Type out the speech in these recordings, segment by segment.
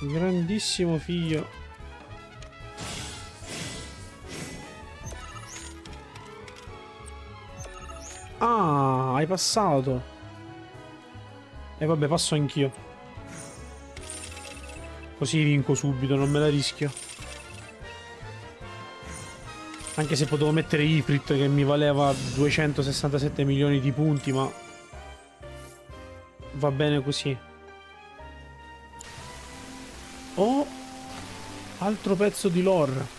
Grandissimo figlio. Ah, hai passato. E vabbè, passo anch'io. Così vinco subito, non me la rischio. Anche se potevo mettere Ifrit che mi valeva 267 milioni di punti, ma va bene così. Oh, altro pezzo di lore.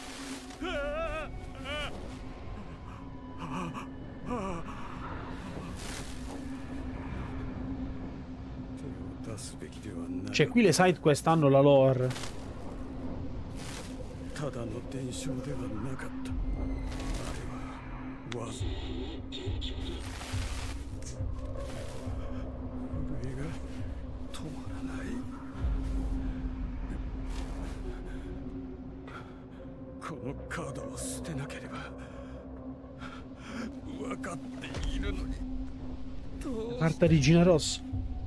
Cioè, qui le side quest hanno la lore. Carta regina rossa.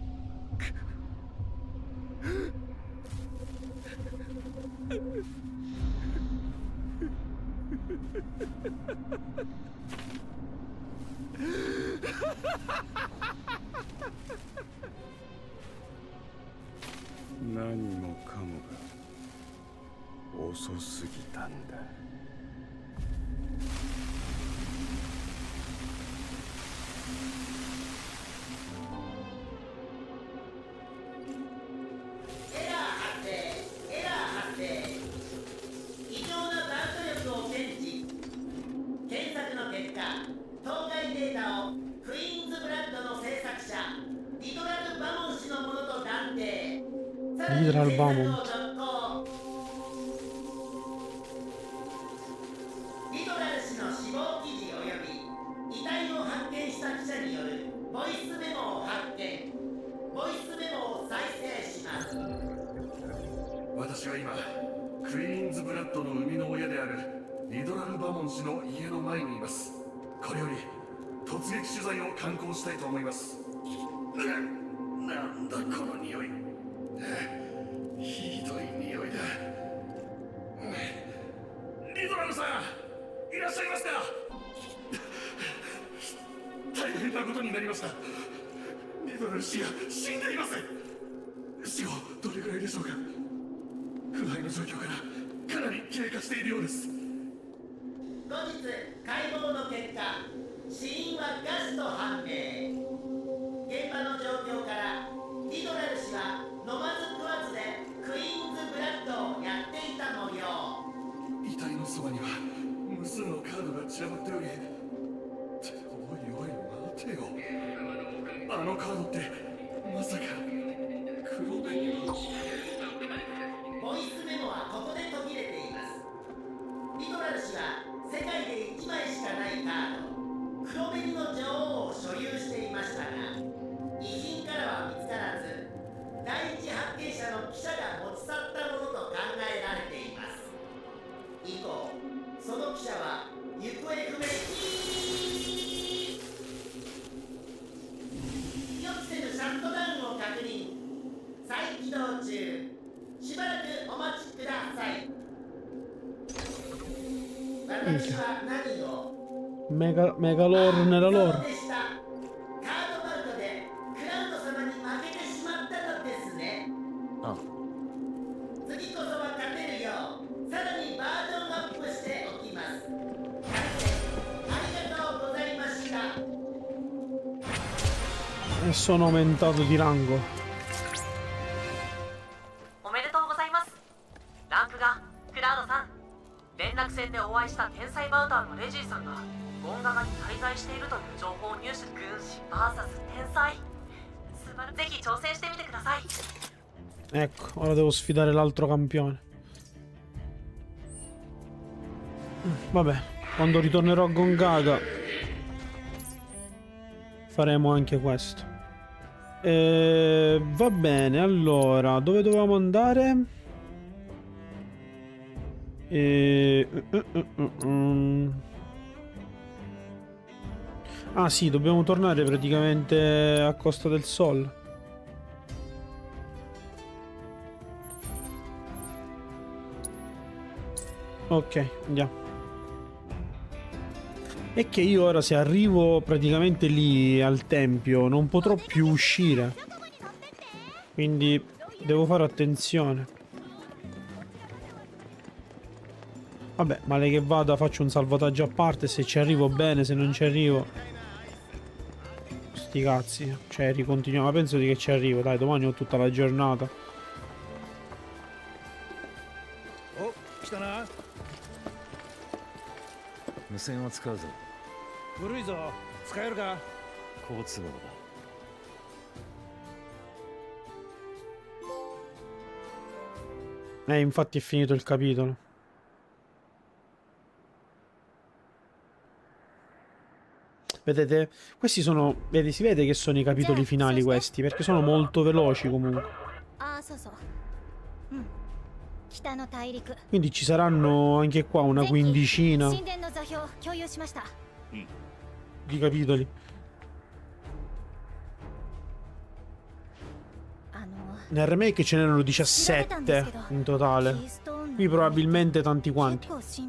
Literal Beaumont. Mega lore nella lore. E sono aumentato di rango. Ecco, ora devo sfidare l'altro campione. Vabbè, quando ritornerò a Gongaga faremo anche questo. Va bene, allora, dove dovevamo andare? Ah sì, dobbiamo tornare praticamente a Costa del Sol. Ok, andiamo. È che io ora se arrivo praticamente lì al tempio non potrò più uscire. Quindi devo fare attenzione. Vabbè, male che vada faccio un salvataggio a parte. Se ci arrivo bene, se non ci arrivo sti cazzi. Cioè ricontinuiamo. Ma penso di che ci arrivo. Dai, domani ho tutta la giornata. Oh, 来たな。 無線を使うぞ。 古いぞ。使えるか。 好都合だ。 Infatti è finito il capitolo. Vedete? Questi sono... Vedi, si vede che sono i capitoli finali questi, perché sono molto veloci comunque. Quindi ci saranno anche qua una quindicina di capitoli. Nel remake ce n'erano 17 in totale. Qui probabilmente tanti quanti.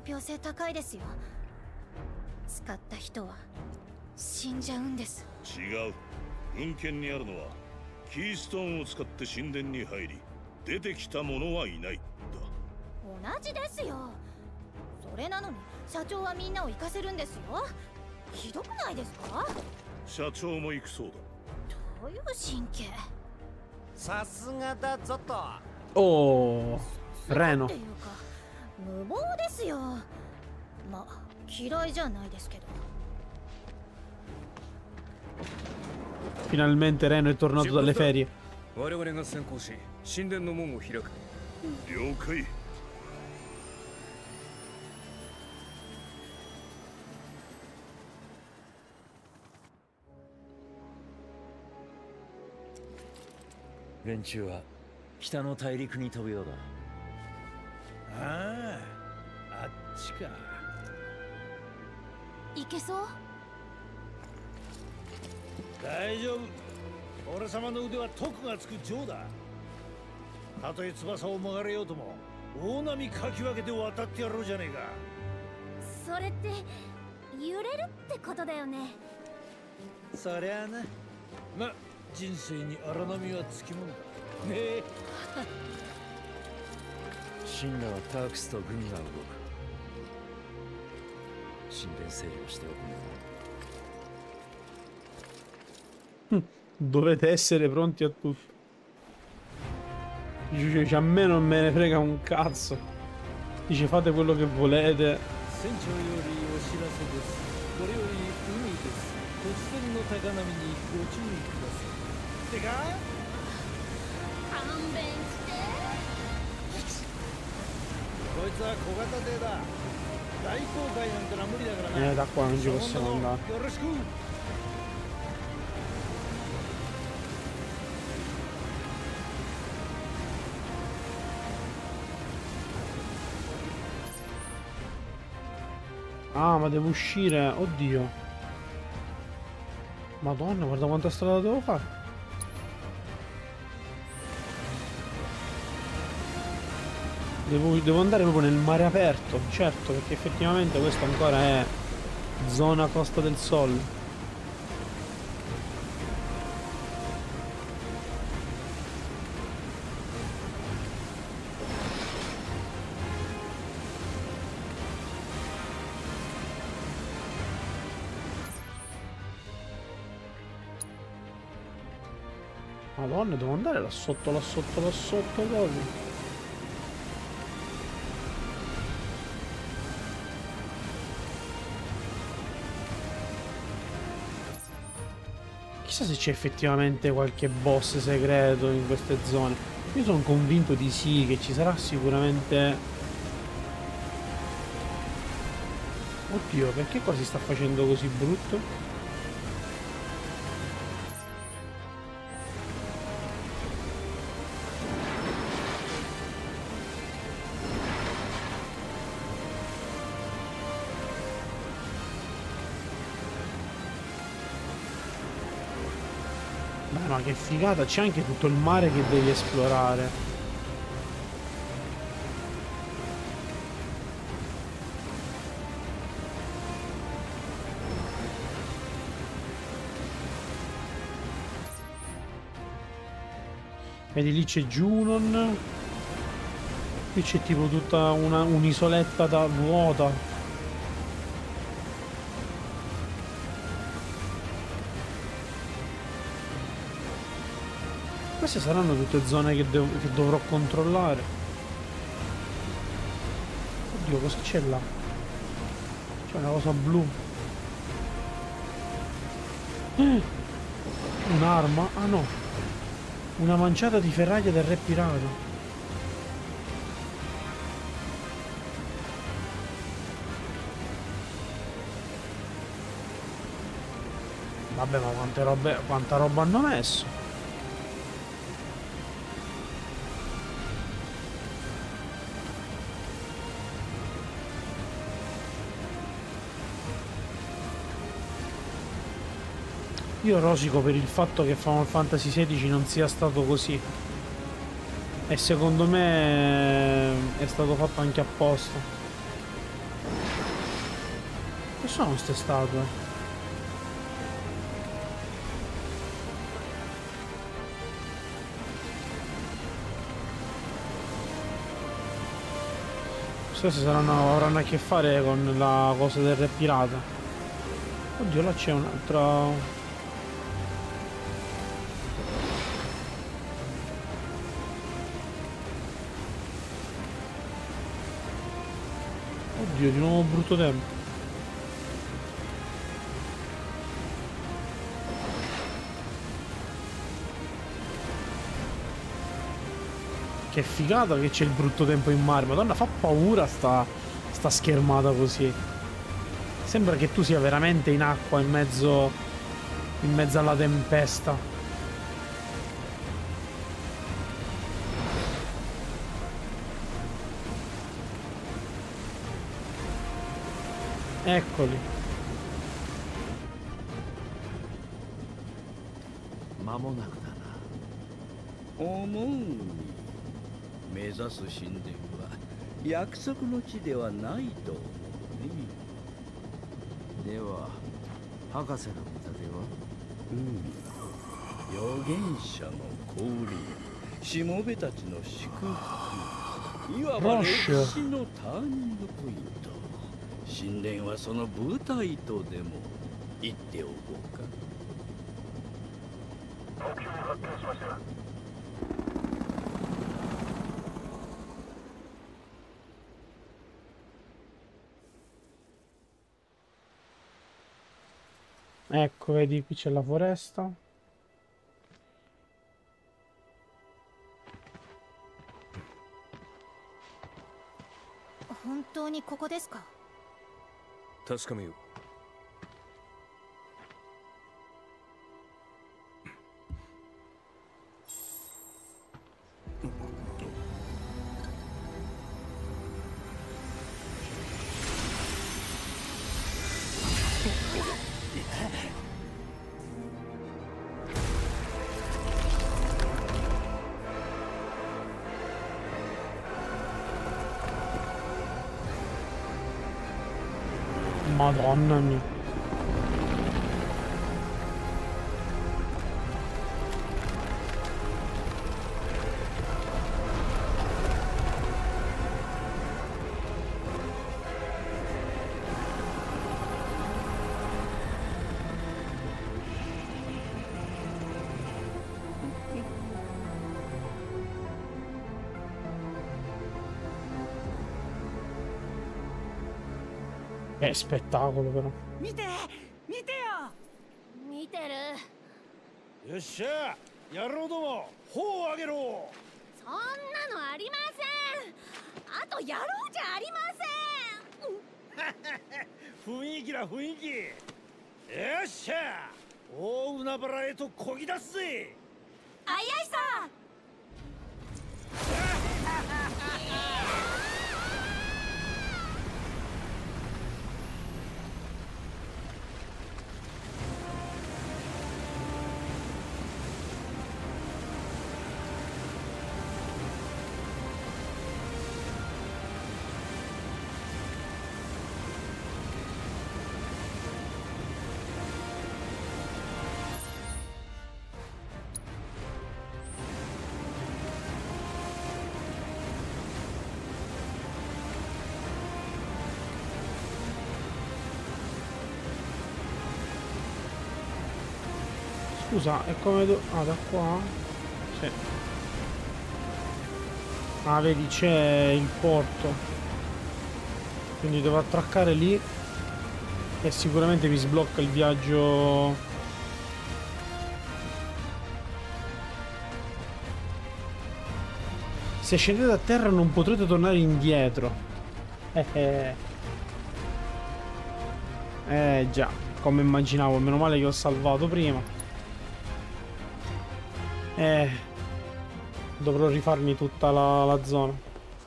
死んじゃうんです。違う。文献にあるのはキーストーンを使って神殿に入り出てきた者はいないだ。同じですよ。それなのに社長はみんなを行かせるんですよ。ひどくないですか？社長も行くそうだ。どういう神経？ さすがだぞと。 Oh, Reno。 っていうか無謀ですよ。まあ嫌いじゃないですけど。 Finalmente Reno è tornato dalle ferie. 我々が先行し、神殿の門を開く。 了解。 連中は北の大陸に飛ぶようだ。 ああ、あっちか。 行けそう？ 大丈夫。俺様の腕は徳がつく杖だ。たとえ翼を曲がれようとも大波かき分けて渡ってやろうじゃねえか。 それって揺れるってことだよね。 そりゃあな。ま、人生に荒波はつきものだ。ねえ。 シンラはタークスと軍が動く。神殿整理をしておくんだ。 Dovete essere pronti a tutto. Dice, a me non me ne frega un cazzo. Dice, fate quello che volete. 船長よりお知らせです。これより海です。突然の高波にご注意ください。ってか？勘弁して。こいつは小型艇だ。大航海なんてのは無理だからな。 Da qua non ci possiamo andare. よろしく。 Ah, ma devo uscire. Oddio. Madonna, guarda quanta strada devo fare. Devo andare proprio nel mare aperto. Certo, perché effettivamente questa ancora è zona Costa del Sol. Madonna, devo andare là sotto, là sotto, là sotto, così. Chissà se c'è effettivamente qualche boss segreto in queste zone. Io sono convinto di sì, che ci sarà sicuramente... Oddio, perché qua si sta facendo così brutto? Ma che figata, c'è anche tutto il mare che devi esplorare. Vedi lì c'è Junon. Qui c'è tipo tutta un'isoletta da vuota. Queste saranno tutte zone che dovrò controllare. Oddio, cosa c'è là? C'è una cosa blu. Un'arma? Ah no. Una manciata di ferraglia del re pirata. Vabbè, ma quanta roba hanno messo? Io rosico per il fatto che Final Fantasy XVI non sia stato così. E secondo me è stato fatto anche apposta. Che sono queste statue? Queste avranno a che fare con la cosa del re pirata. Oddio, là c'è un'altra... Oddio, di nuovo brutto tempo. Che figata che c'è il brutto tempo in mare. Madonna, fa paura sta schermata così. Sembra che tu sia veramente in acqua in mezzo alla tempesta. Eccoli. Mamonaku da na. 目指す神殿は約束の地ではないと思うね。 では博士の見立ては？ 預言者の降臨、しもべたちの祝福、いわば歴史のターニングポイント。神殿はその舞台とでも言っておこうか。目標を発見しました。 Ecco, vedi, qui c'è la foresta. 本当にここですか？ 確かめよう。 Madonna mia. Che spettacolo però. 見てよ。 見てる。 よっしゃ、野郎ども、頬を上げろ。 そんなのありません。あとやろうじゃありません。 雰囲気だ雰囲気。よっしゃ、大海原へとこぎ出すぜ。 あいあいさん。 Scusa, è come... Ah, da qua? Sì. Ah, vedi, c'è il porto. Quindi devo attraccare lì. E sicuramente mi sblocca il viaggio. Se scendete a terra non potrete tornare indietro. Già, come immaginavo. Meno male che ho salvato prima. Dovrò rifarmi tutta la zona.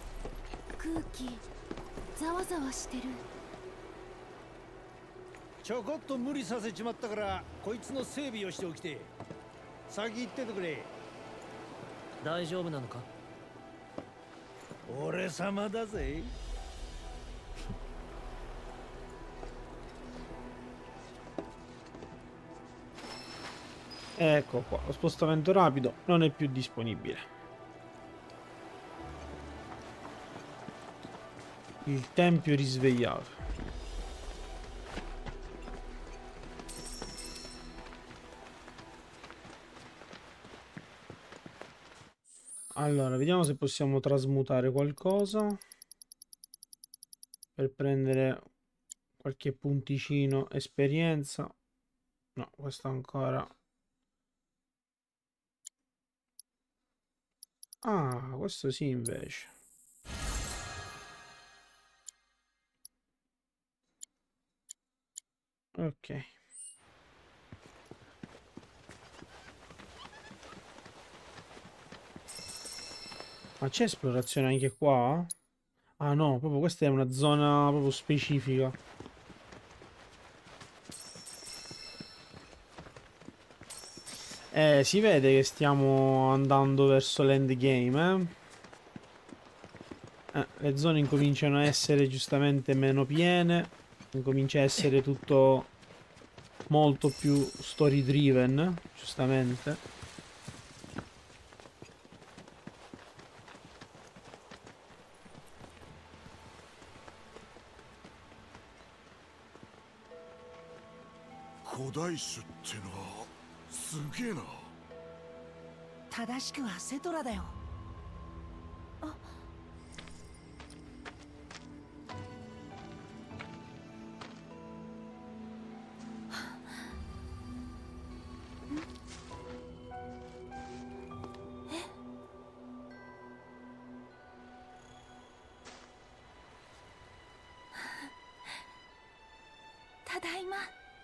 ちょこっと無理させちまったからこいつの整備をしておきて先行っててくれ。大丈夫なのか？俺様だぜ。 Ecco qua, lo spostamento rapido non è più disponibile. Il tempio risvegliato. Allora, vediamo se possiamo trasmutare qualcosa per prendere qualche punticino esperienza. No, questo ancora. Ah, questo sì invece. Ok. Ma c'è esplorazione anche qua? Ah no, proprio questa è una zona proprio specifica. Si vede che stiamo andando verso l'endgame, le zone incominciano a essere giustamente meno piene. Incomincia a essere tutto molto più story driven, giustamente. Kodaishu ってのはすげえな。 正しくはセトラだよ。 ただいま。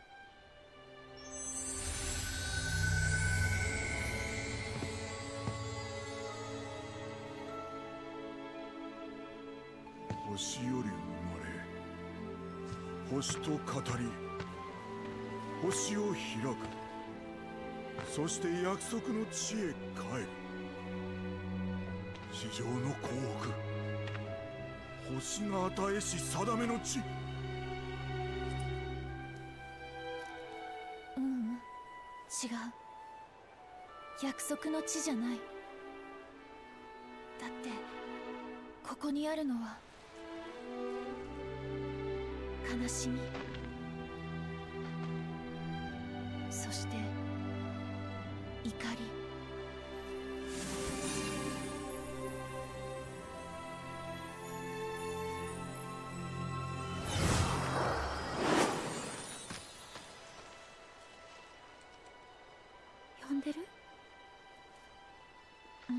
星より生まれ、星と語り、星を開く。そして約束の地へ帰る。地上の幸福、星が与えし定めの地。 違う。約束の地じゃない。だってここにあるのは悲しみ、そして怒り。呼んでる？うん。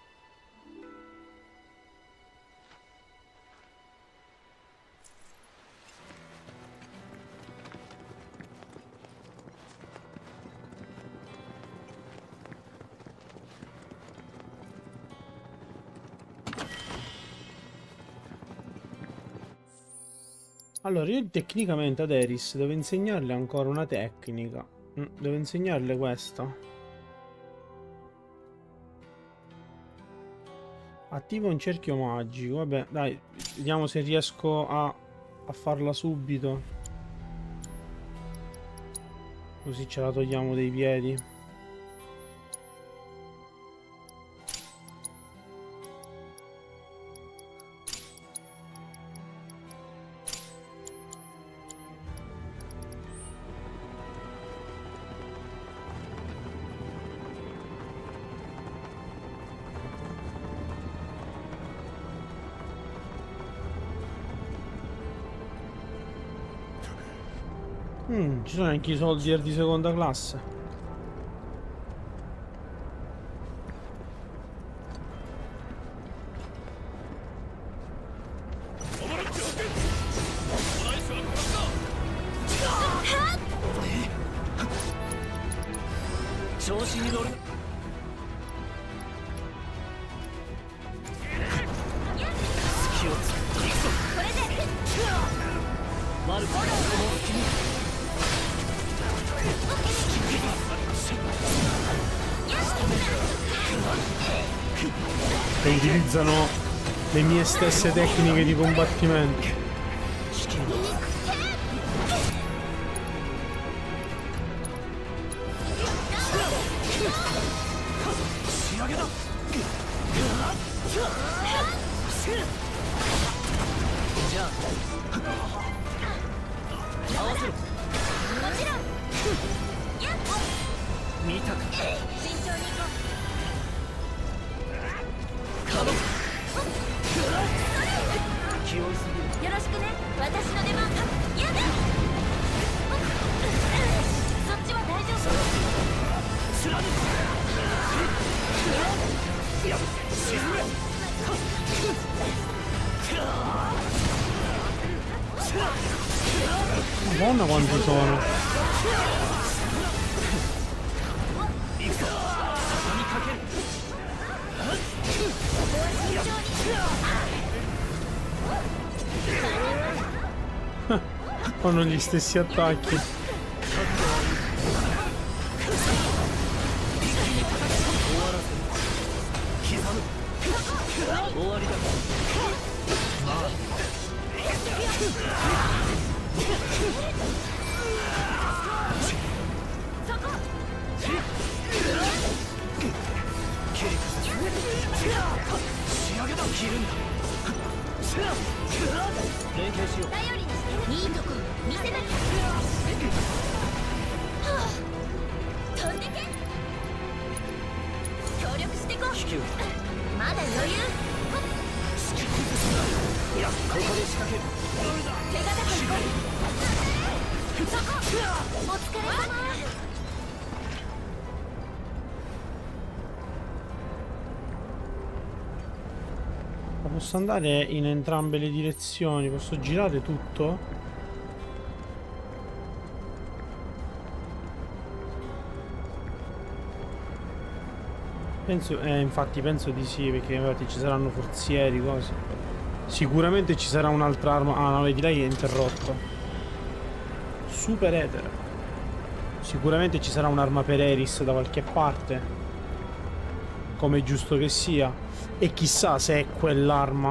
Allora, io tecnicamente ad Eris devo insegnarle ancora una tecnica. Devo insegnarle questa. Attiva un cerchio magico. Vabbè, dai, vediamo se riesco a farla subito. Così ce la togliamo dai piedi. Ci sono anche i soldi di seconda classe. Che utilizzano le mie stesse tecniche di combattimento. Madonna quanti sono. Fanno gli stessi attacchi. Posso andare in entrambe le direzioni, posso girare tutto? Penso, infatti penso di sì, perché infatti ci saranno forzieri, cose. Sicuramente ci sarà un'altra arma. Ah no, vedi, lei è interrotto. Super etera. Sicuramente ci sarà un'arma per Eris da qualche parte, come è giusto che sia. E chissà se è quell'arma.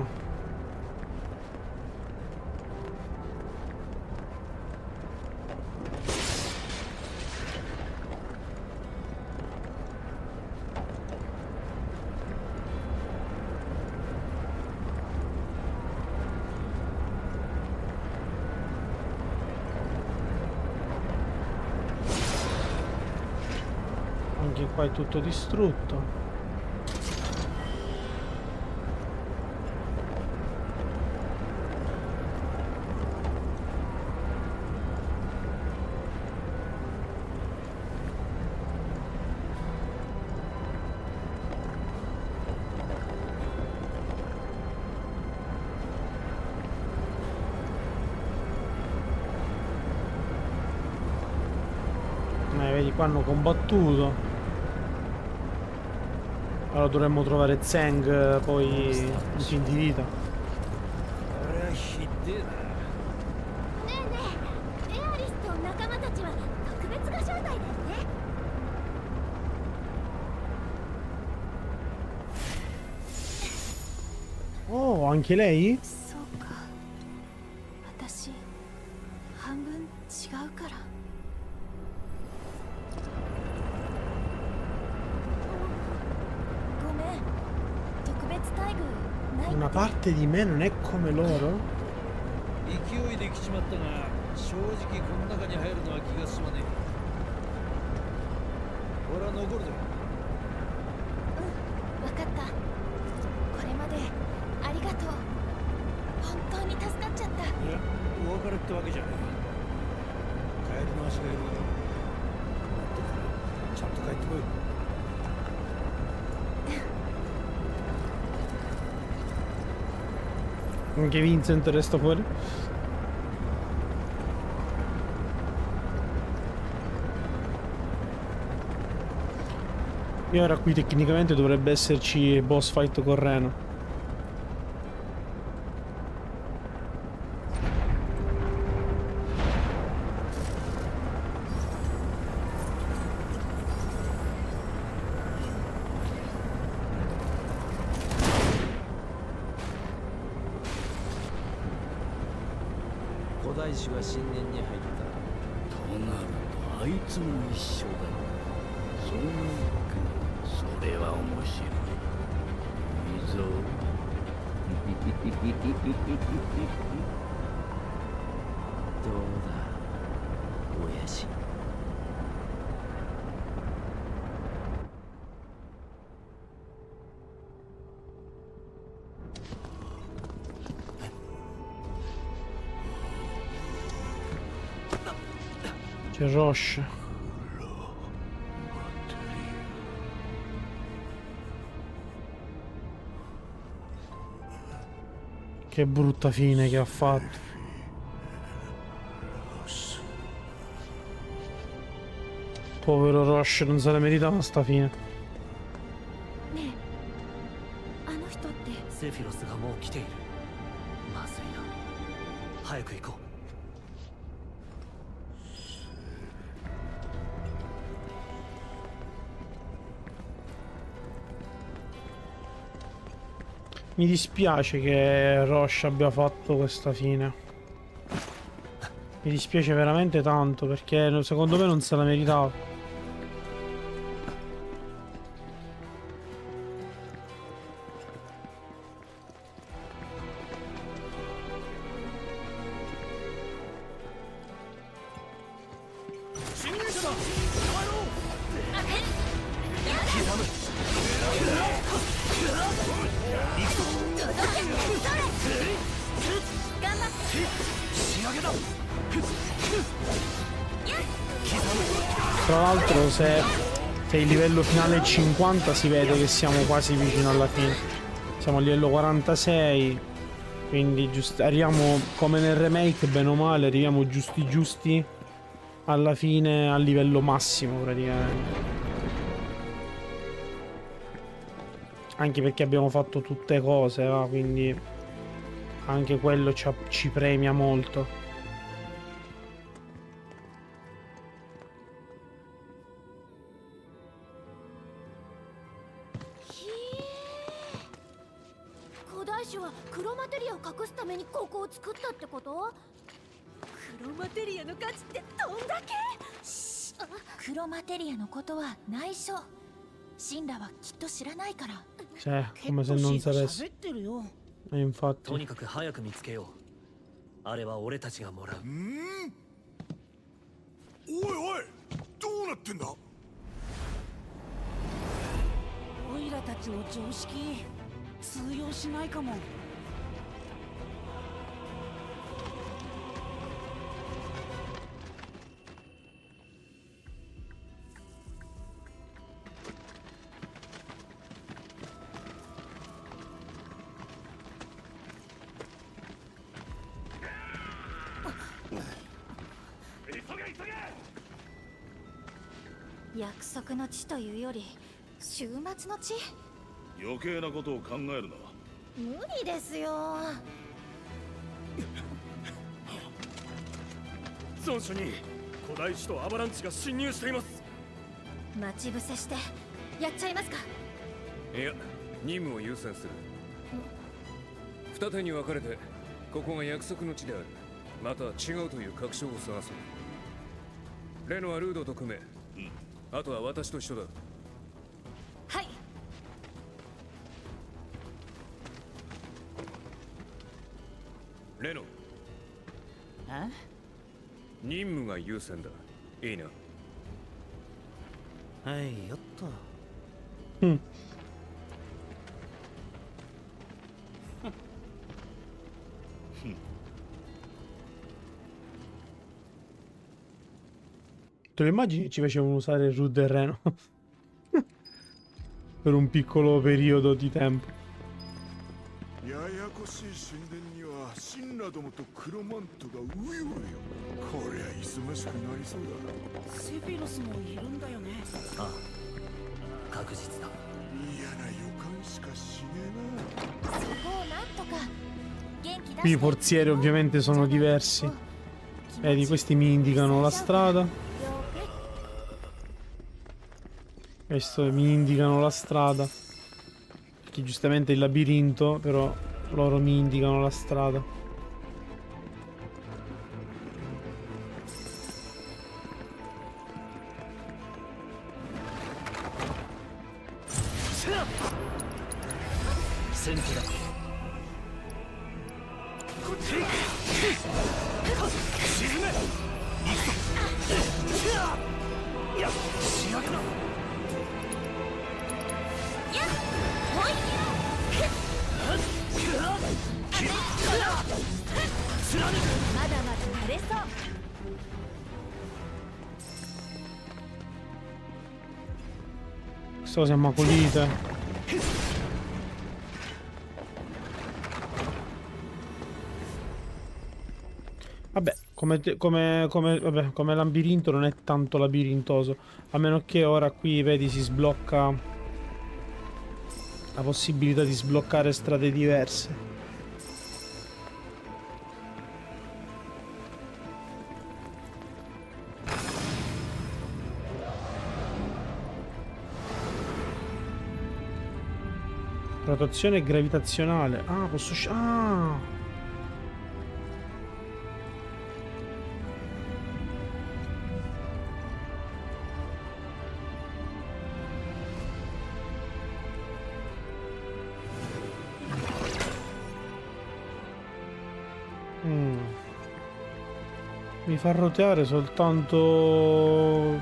Anche qua è tutto distrutto. Vedi, qua hanno combattuto. Allora dovremmo trovare Zeng poi in fin di vita. Oh, anche lei? Una parte di me non è come loro? ちゃんと帰ってこい。 Anche Vincent resta fuori. E ora qui tecnicamente dovrebbe esserci boss fight con Reno. C'è Roche. Che brutta fine che ha fatto. Povero Roche, non se la meritava sta fine. Sephiroth がもう来ている。まずいな。早く行こう。 Mi dispiace che Roche abbia fatto questa fine. Mi dispiace veramente tanto perché secondo me non se la meritava. Tra l'altro se il livello finale è 50 si vede che siamo quasi vicino alla fine. Siamo a livello 46, quindi arriviamo come nel remake, bene o male, arriviamo giusti alla fine al livello massimo praticamente. Anche perché abbiamo fatto tutte cose, quindi anche quello ci premia molto. Come se non sapesse. Infatti. とにかく早く見つけよう。あれは俺たちがもらう。 おいおい、どうなってんだ。 オイラたちの常識通用しないかも。 約束の地というより終末の地。 余計なことを考えるな。 無理ですよ。 ゾン主任、古代首都アバランチが侵入しています。 待ち伏せしてやっちゃいますか。 いや、任務を優先する。二手に分かれてここが約束の地である、また違うという確証を探そう。レノはルードと組め、あとは私と一緒だ。 はい。 レノ。任務が優先だ。いいな。 はい、やった。 Te lo immagini ci facevano usare il root del reno? Per un piccolo periodo di tempo. Qui i forzieri ovviamente sono diversi. Vedi, questi mi indicano la strada. Questo mi indicano la strada. Perché giustamente il labirinto, però loro mi indicano la strada. Questa cosa è macolita. Vabbè, come labirinto non è tanto labirintoso. A meno che ora qui, vedi, si sblocca la possibilità di sbloccare strade diverse. Rotazione gravitazionale. Ah, posso ah! Mi fa roteare soltanto...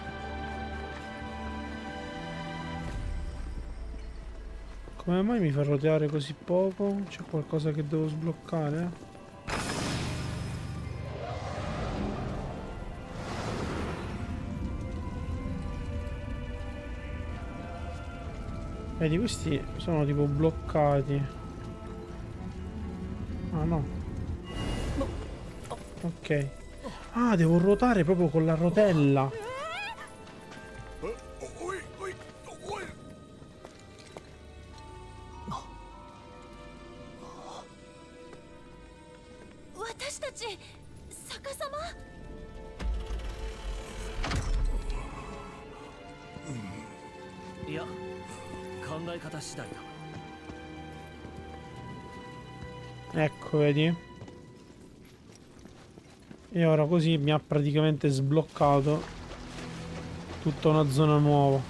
Come mai mi fa roteare così poco? C'è qualcosa che devo sbloccare? Vedi, questi sono tipo bloccati. Ah no. Ok. Ah, devo ruotare proprio con la rotella. Ecco, vedi? E ora così mi ha praticamente sbloccato tutta una zona nuova.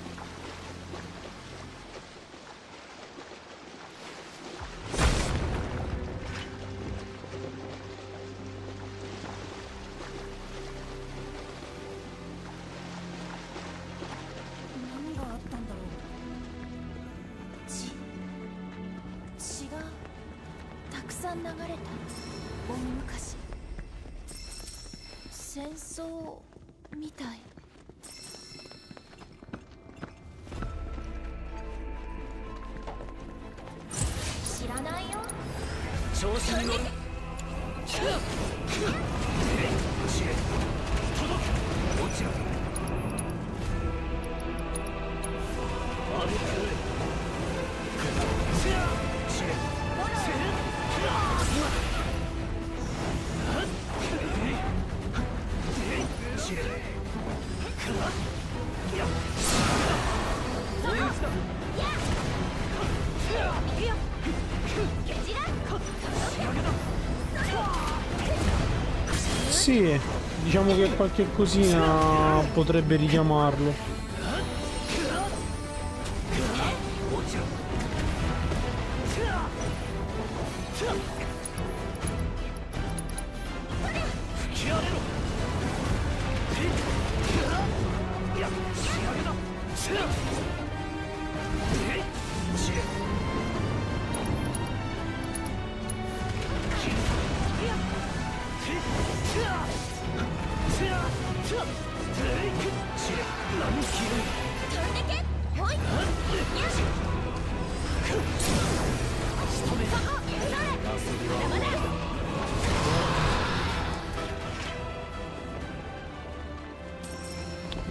Sì, diciamo che qualche cosina potrebbe richiamarlo.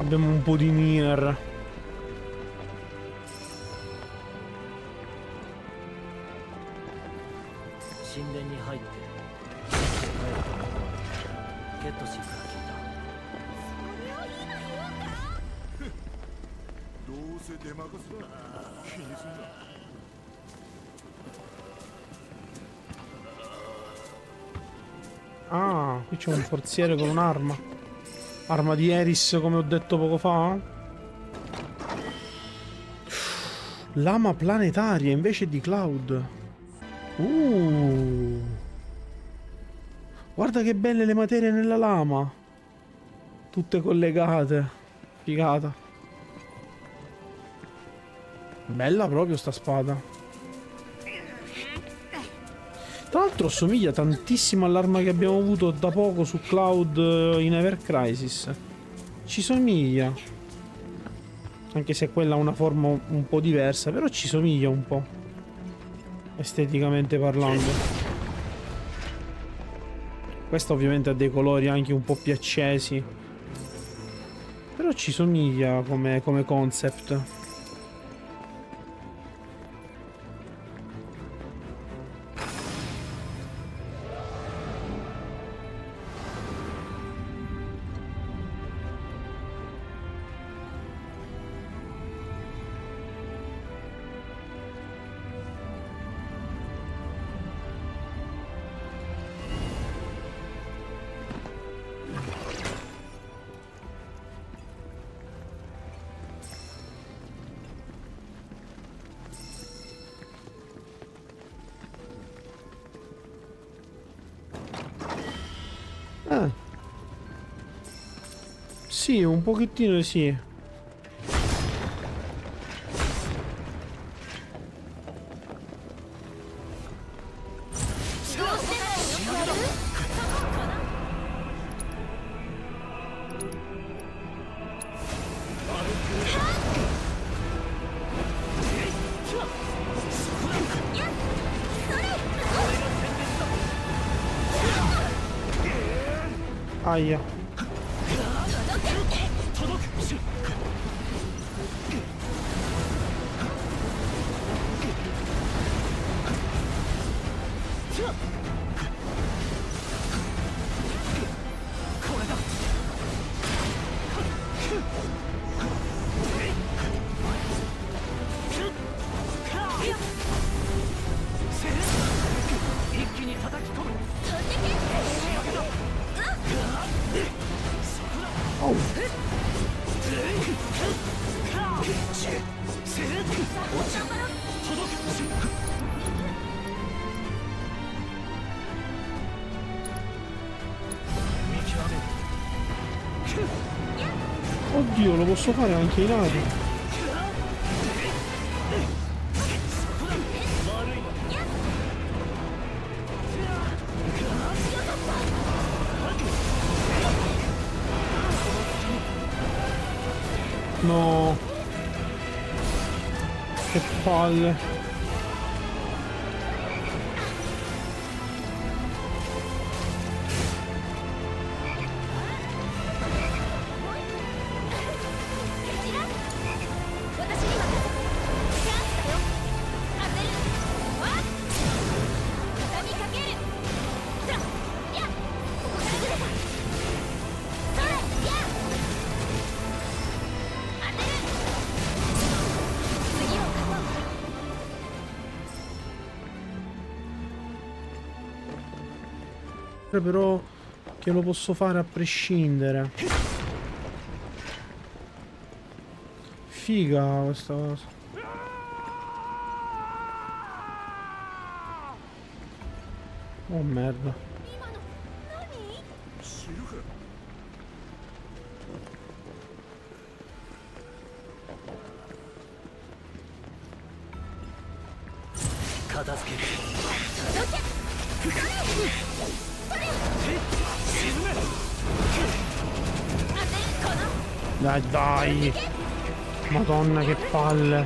abbiamo un po' di Nier. Ah, qui c'è un forziere con un'arma. Arma di Eris, come ho detto poco fa. Lama planetaria invece di Cloud. Guarda che belle le materie nella lama. Tutte collegate. Figata. Bella proprio sta spada. Tra l'altro somiglia tantissimo all'arma che abbiamo avuto da poco su Cloud in Ever Crisis. Ci somiglia. Anche se quella ha una forma un po' diversa, però ci somiglia un po'. Esteticamente parlando. Questa ovviamente ha dei colori anche un po' più accesi. Però ci somiglia come concept. Sì, un pochettino sì. Aia. Oddio, lo posso fare anche in aria. No. Che palle. Però che lo posso fare a prescindere. Figa questa cosa. Oh merda. Dai, dai! Madonna, che palle!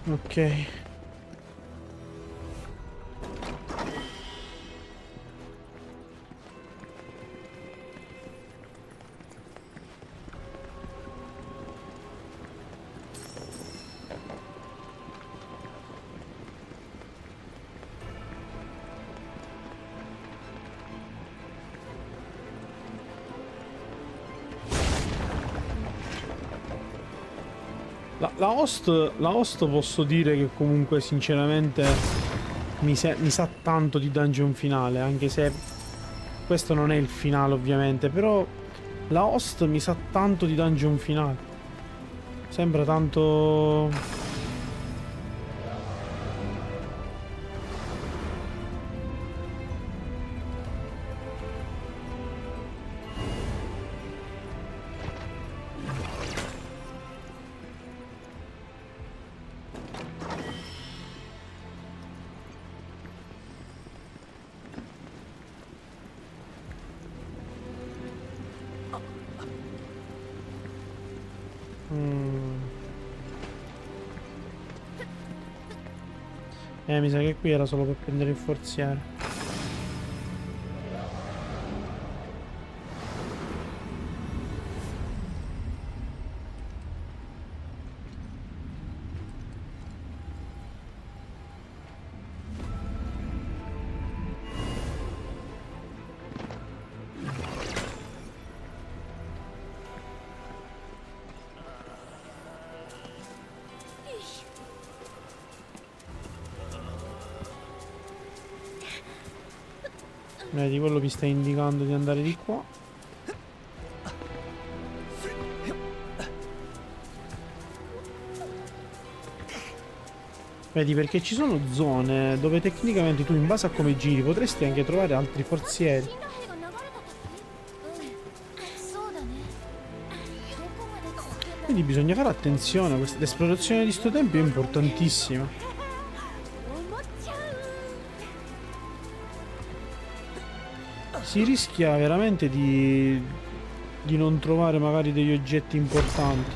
Ok. La host posso dire che comunque sinceramente mi sa tanto di dungeon finale, anche se questo non è il finale ovviamente, però la host mi sa tanto di dungeon finale. Sembra tanto... mi sa che qui era solo per prendere il forziere. Vedi, quello vi sta indicando di andare di qua. Vedi, perché ci sono zone dove tecnicamente tu in base a come giri potresti anche trovare altri forzieri. Quindi bisogna fare attenzione, l'esplorazione di sto tempo è importantissima. Si rischia veramente di non trovare magari degli oggetti importanti.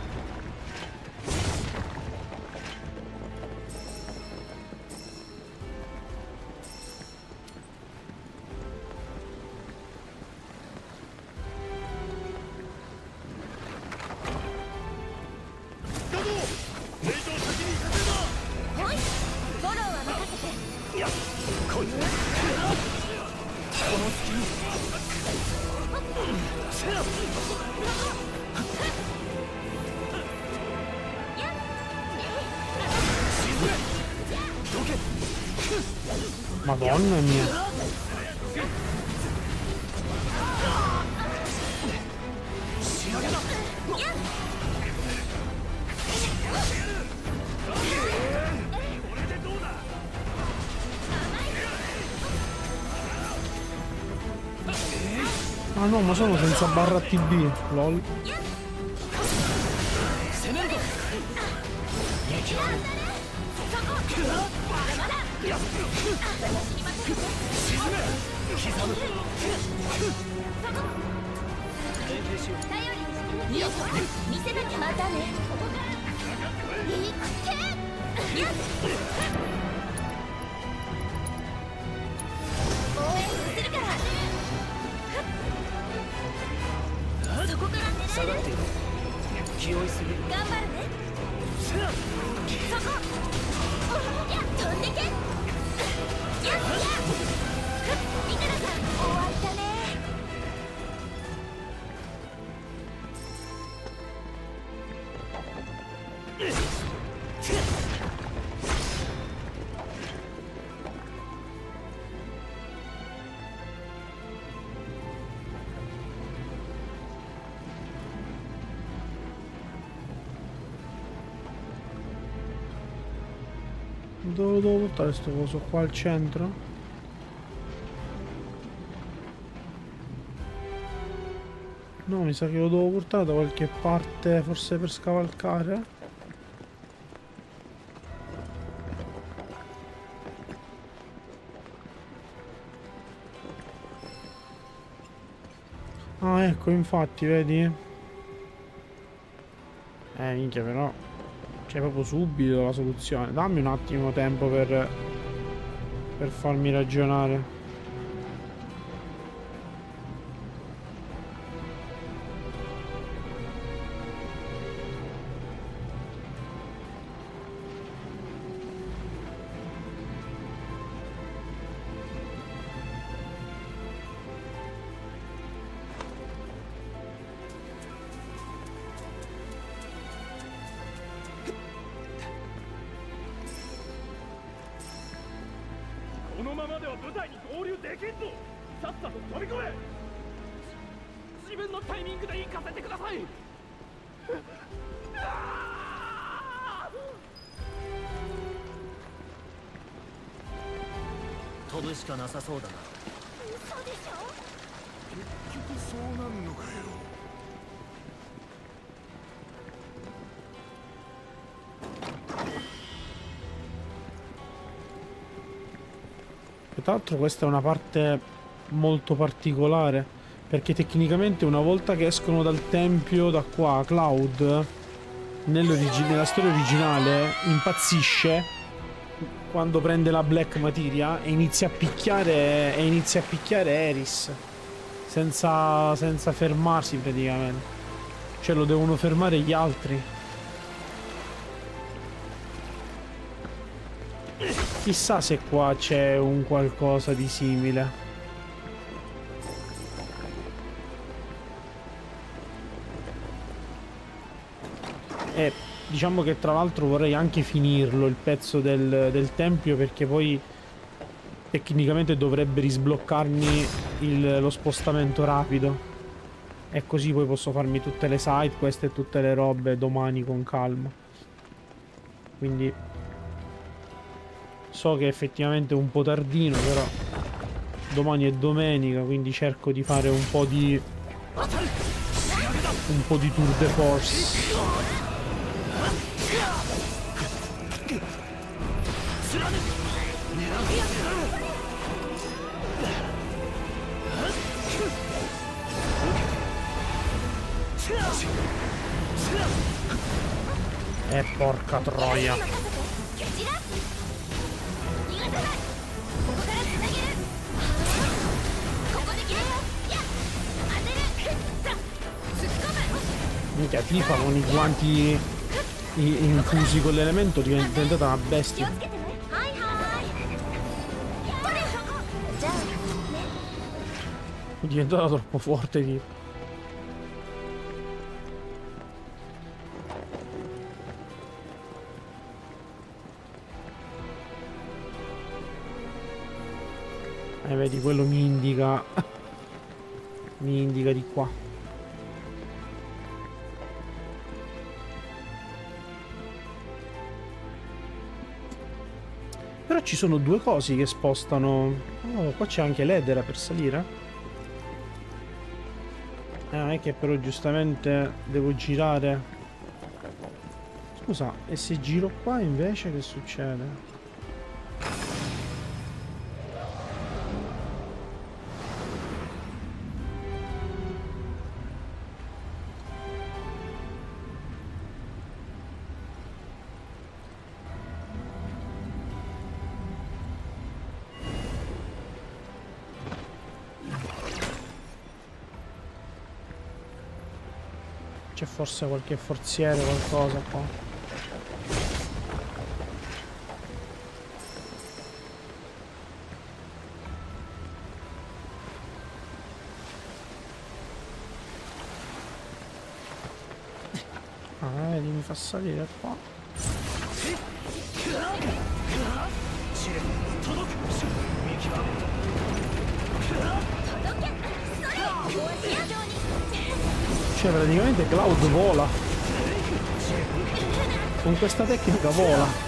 Madonna mia. Ah no, ma sono senza barra TB, lol. Dove devo buttare sto coso? Qua al centro? No, mi sa che lo devo portare da qualche parte, forse per scavalcare. Ah, ecco, infatti, vedi? Minchia, però Cioè proprio subito la soluzione. Dammi un attimo tempo per farmi ragionare. Tra l'altro questa è una parte molto particolare, perché tecnicamente una volta che escono dal tempio da qua, Cloud nella storia originale impazzisce quando prende la Black Materia e inizia a picchiare Eris senza fermarsi praticamente. Cioè lo devono fermare gli altri. Chissà se qua c'è un qualcosa di simile. E diciamo che tra l'altro vorrei anche finirlo il pezzo del tempio, perché poi tecnicamente dovrebbe risbloccarmi lo spostamento rapido. E così poi posso farmi tutte le side quest e tutte le robe domani con calma. Quindi so che effettivamente è un po' tardino, però domani è domenica, quindi cerco di fare un po' di tour de force. Porca troia. Minchia, Tifa con i guanti infusi con l'elemento è diventata una bestia. È diventata troppo forte Tifa. Vedi, quello mi indica di qua. Però ci sono due cosi che spostano. Oh, qua c'è anche l'edera per salire. È che però giustamente devo girare. Scusa, e se giro qua invece che succede? C'è forse qualche forziere o qualcosa qua. Ah, vedi, mi fa salire qua. Cioè praticamente Cloud vola. Con questa tecnica vola.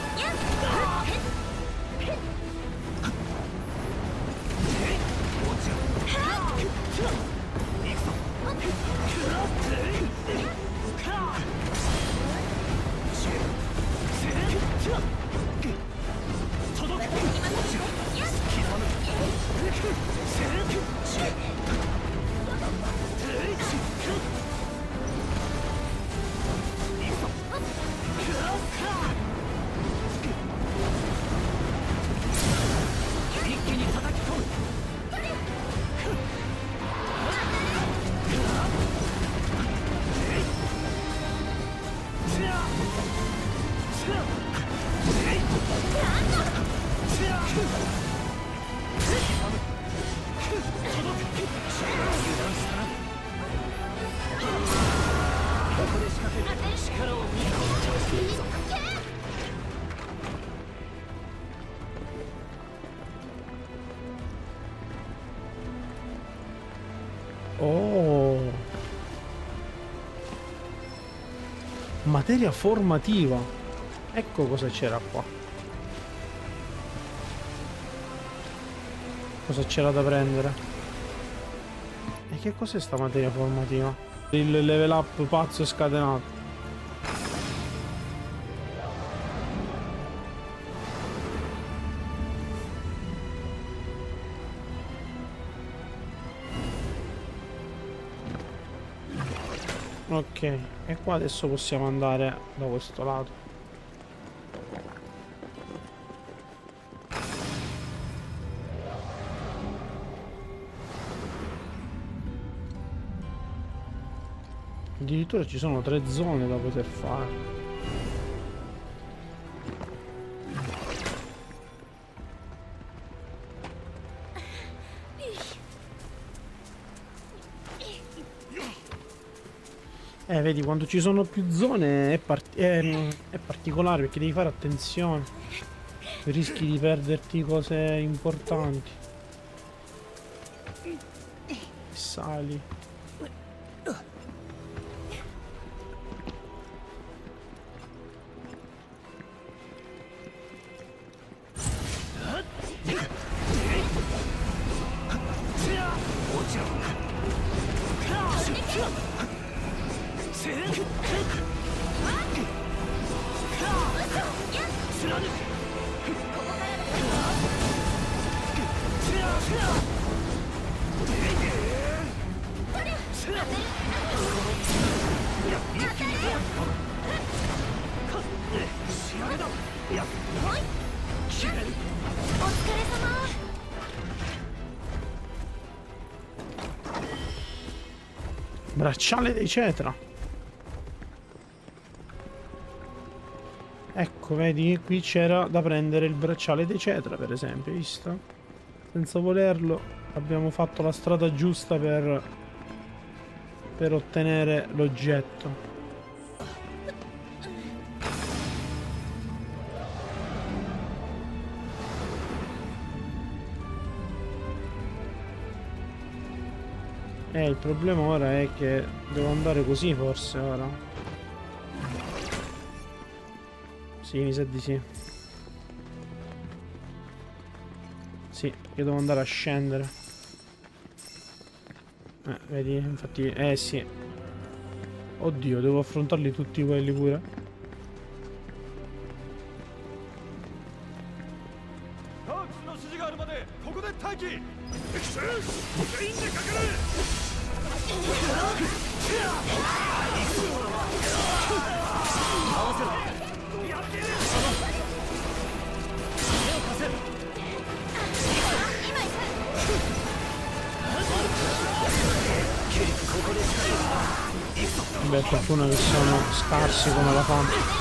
materia formativa. Ecco cosa c'era qua. Cosa c'era da prendere? E che cos'è sta materia formativa? Il level up pazzo e scatenato. Ok, e qua adesso possiamo andare da questo lato. Addirittura ci sono 3 zone da poter fare. Vedi, quando ci sono più zone è particolare perché devi fare attenzione. Rischi di perderti cose importanti. Sali. Bracciale dei Cetra. Ecco, vedi, qui c'era da prendere il bracciale dei Cetra, per esempio, hai visto? Senza volerlo abbiamo fatto la strada giusta per ottenere l'oggetto. Il problema ora è che devo andare così forse ora. Sì, mi sa di sì. Sì, che devo andare a scendere. Vedi, infatti, sì. Oddio, devo affrontarli tutti quelli pure. Beh, fortuna che sono scarsi come la fame.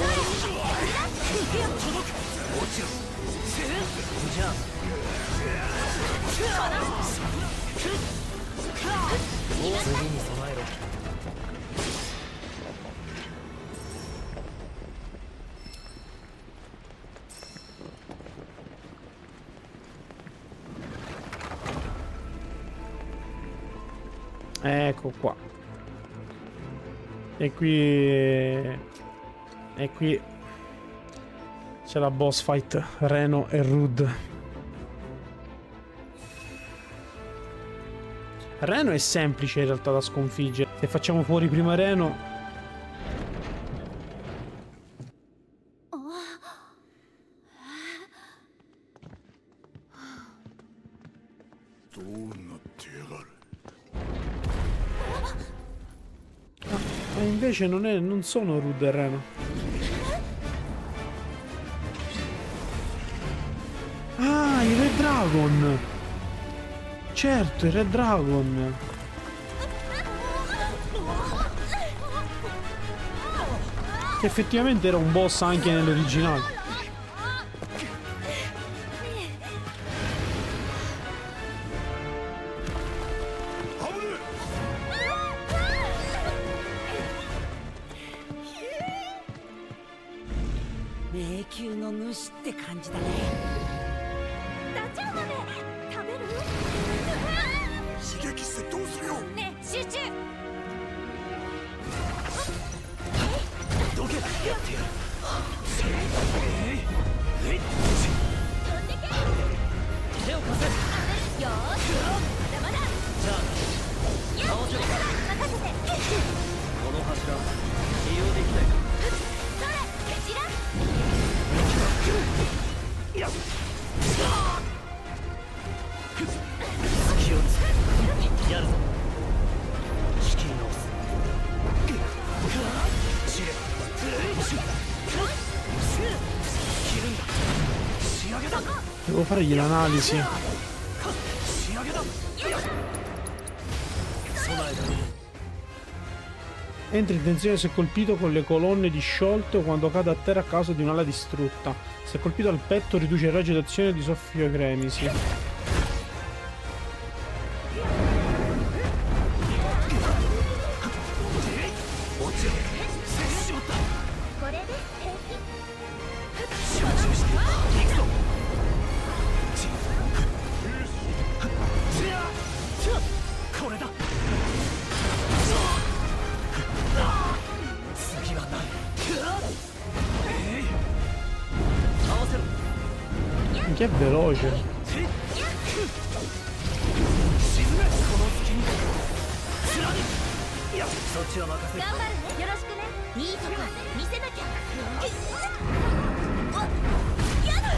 Ecco qua. E qui c'è la boss fight Reno e Rude. Reno è semplice in realtà da sconfiggere. Se facciamo fuori prima Reno. Invece non sono Rude e Reno. Ah, il Red Dragon. Certo, il Red Dragon. Che effettivamente era un boss anche nell'originale. Devo fargli l'analisi. Entra in tensione se colpito con le colonne disciolte o quando cade a terra a causa di un'ala distrutta. Se colpito al petto riduce il raggio d'azione di soffio cremisi. Che è veloce. そっちは任せる。 頑張るね。よろしくね。いいとこ見せなきゃ。やだ。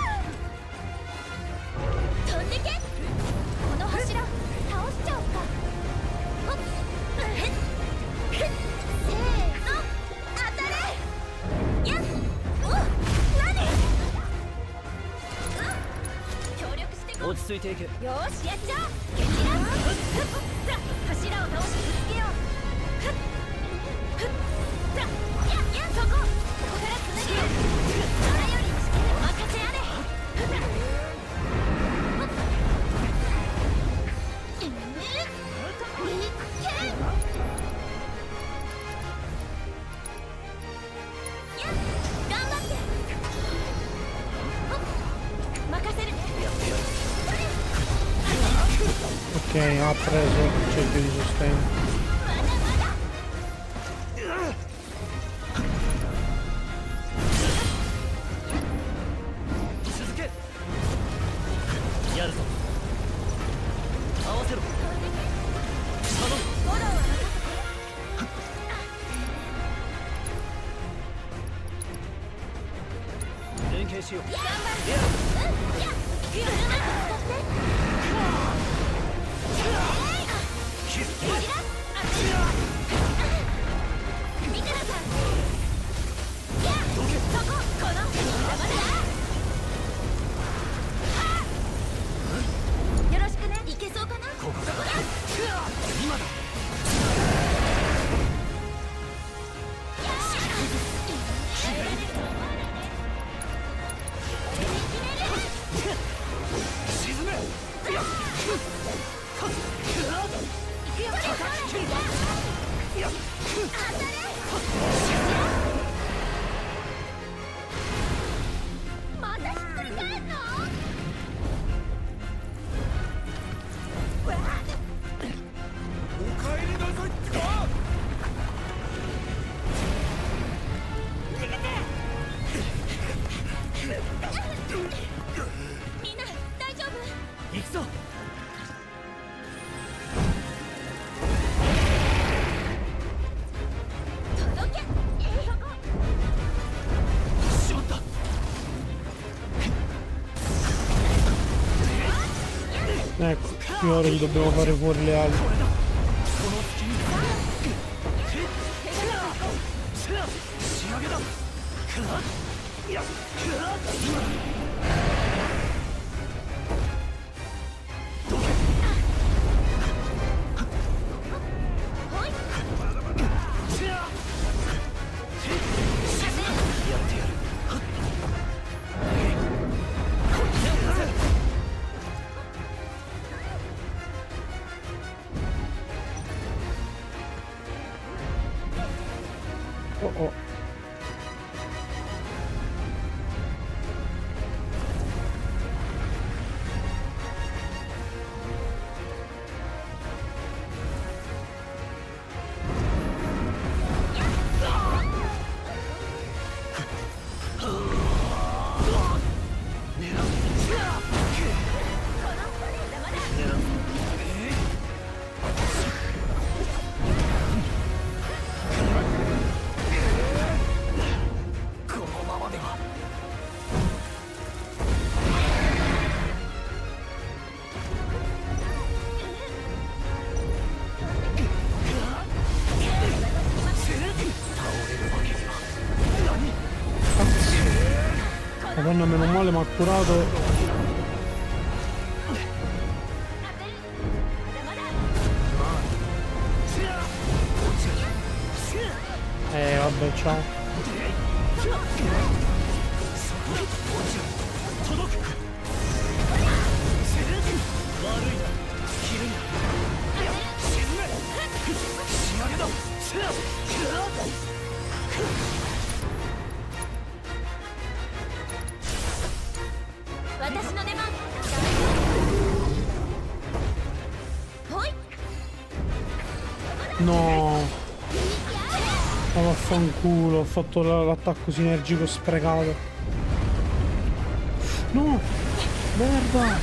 飛んでけ。この柱倒しちゃおうか。せーの、当たれ。やっ。何？協力してこう。 落ち着いていけ。 よーし、やっちゃおう。蹴散らす。柱を倒してぶつけよう。そこ、ここからつなげよう。それより任せあれ。頑張って。任せる。 Ok, ha preso il cerchio di sostegno. Ecco, più ora gli dobbiamo fare fuori le ali. male, ma ha curato. Vabbè, ciao. No, ma vaffanculo, ho fatto l'attacco sinergico sprecato. No, merda.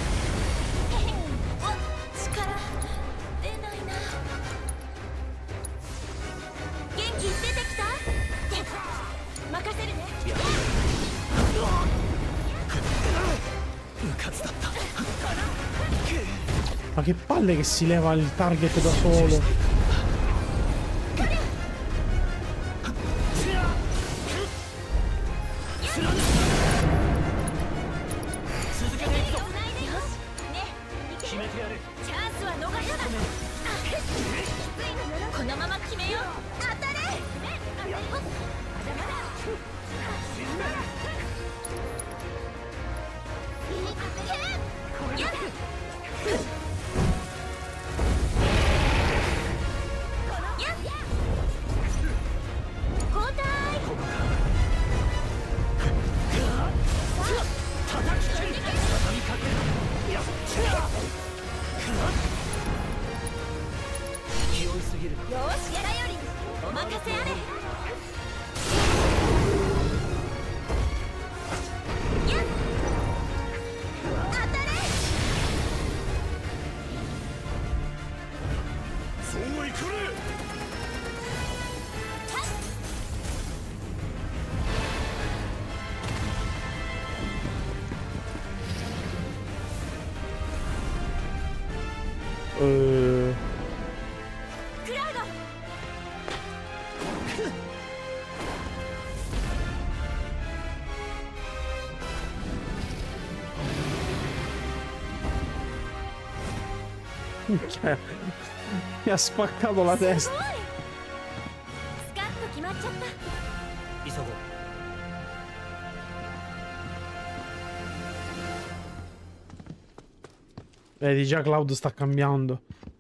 Ma che palle che si leva il target da solo. Mi ha spaccato la testa. Vedi, già Cloud sta cambiando.